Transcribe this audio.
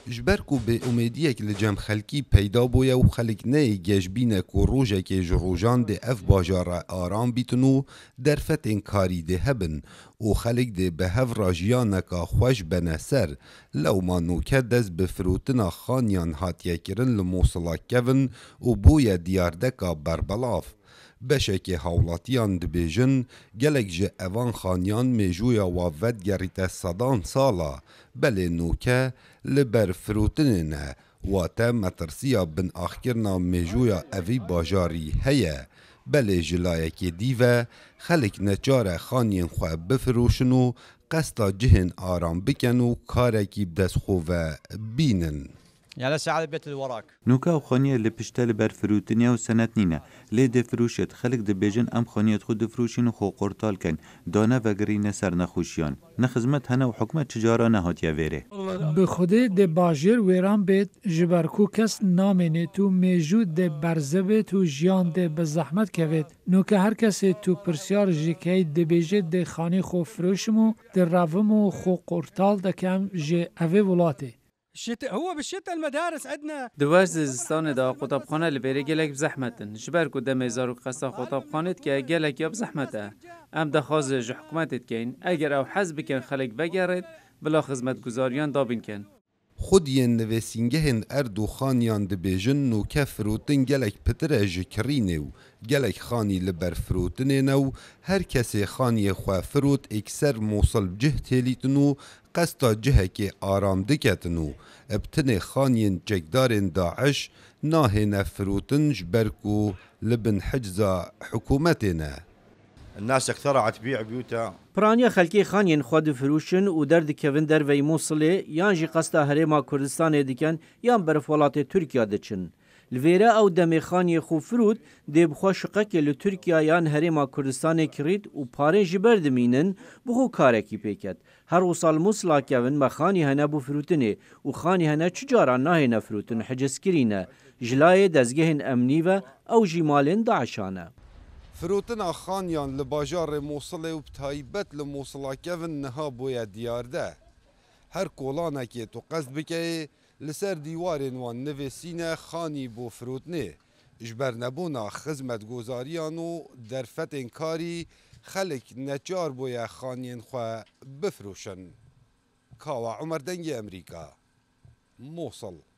جبرکو به امیدیک لجم خلکی پیدا بویه و خلک نه گشبینه کو روژه که جروجان ده اف باجار آرام بیتنو در فتن کاری ده هبن و خلک ده به هف راجیانکا خوش بنسر لو ما نوکه دست بفروتنا خانیان هاتیه کرن لموصلاک کون و بویه دیاردکا بربلاف بشک هاولاتیان دبیجن گلک جه اوان خانیان میجویا وافد گریت صدان سالا بله نوکه لبر فروتنه واتا مترسیا بن آخرنا میجویا اوی باجاری هیا بله جلایکی دیوه خلک نچار خانین خواه بفروشنو قستا جهن آرام بکنو کارکی بدست خواه بینن يعني ساعة بيت الوراك نوكا و خانية اللي بشتال بر فروتنيا و سنتنينة لي دفروشت خلق دبيجن ام خانية خود دفروشين و خو قرطال كن دانا وگرين سر نخوشيان نخزمت هنا و حكمة تجارة نهات يويره بخوده ده باجر ویران بید جبرکو کس نامینه تو میجود ده برزه بید و جیان ده بزحمت کوید نوکه هر کسی تو پرسیار جیکی ده بیجه ده خانی خو فروشمو ده رومو خو قرطال ده کم جی اوه ولاته الشتاء هو بالشتاء المدارس عندنا دواج زستان دا قطبخانه لبری گلک بزحمتن جبر کو دم زارو قصه قطبخانت که گلک یا بزحمته ام دخواز ج حکومتت کین اگر او حزب کن خلق بگرد بلا خدمت گزاریان دابین کن خودین نویسینگهن اردو خانیان دبیجن نو که فروتن گلک پتره جکرینه و گلک خانی لبر فروتنه نو هر کسی خانی خواه فروت اکسر موصل بجه تیلیتنو قستا جه که آرام دکتنو ابتن خانین جگدارن داعش ناهن فروتن جبرکو لبن حجزا حکومتنا الناس اخترعت بيع بيوتها پرانیا خلکی خانین خود فروشن و درد کون در وی موصله یان جی قستا هرما کردستان دیکن یان برف ولات ترکیه دچن لویرا او دم خانی خو فرود دی بخوا شقک ل ترکیه یان هرما کردستان کرید و پاره جبر دمینن بخو کارکی پیکت هر وصال موصلا کون مخانی هنا بو فروتنه و خانی هنا چجارا نه نفروتن حجز کرینه جلای دزگهن امنی و او جمالن داعشانه فروتنا خانیان لباجار موصله و بتایبت لموصلا کون نها بویا دیارده هر کولانا که تو قصد بکه لسر دیوارن وان نویسین خانی بو فروتنه جبر نبونا خدمت گزاریانو در فتن کاری خلق نچار بویا خانین خواه بفروشن کاوا عمر دنگ امریکا موصل